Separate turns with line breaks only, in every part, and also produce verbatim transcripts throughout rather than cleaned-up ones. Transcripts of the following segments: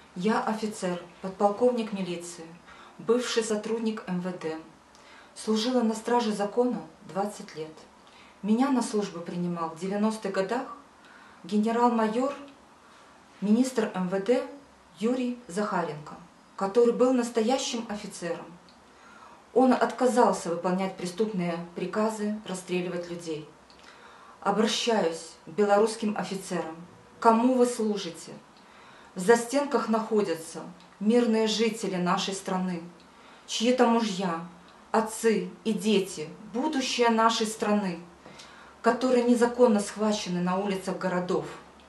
Я офицер, подполковник милиции, бывший сотрудник эм вэ дэ. Служила на страже закона двадцать лет. Меня на службу принимал в девяностых годах генерал-майор, министр эм вэ дэ Юрий Захаренко, который был настоящим офицером. Он отказался выполнять преступные приказы, расстреливать людей. Обращаюсь к белорусским офицерам. Кому вы служите? В застенках находятся мирные жители нашей страны, чьи-то мужья, отцы и дети, будущее нашей страны, которые незаконно схвачены на улицах городов.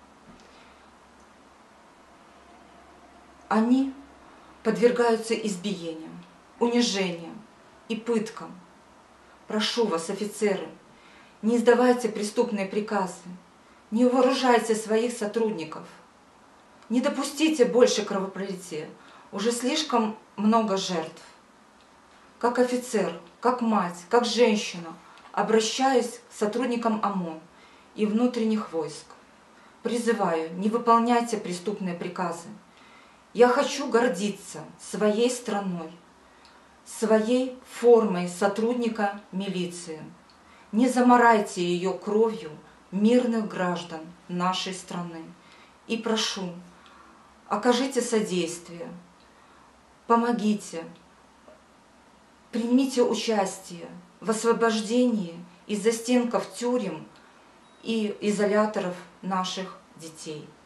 Они подвергаются избиениям, унижениям и пыткам. Прошу вас, офицеры, не издавайте преступные приказы, не вооружайте своих сотрудников. Не допустите больше кровопролития, уже слишком много жертв. Как офицер, как мать, как женщина обращаюсь к сотрудникам ОМОН и внутренних войск. Призываю, не выполняйте преступные приказы. Я хочу гордиться своей страной, своей формой сотрудника милиции. Не замарайте ее кровью мирных граждан нашей страны. И прошу, окажите содействие, помогите, примите участие в освобождении из застенков тюрем и изоляторов наших детей.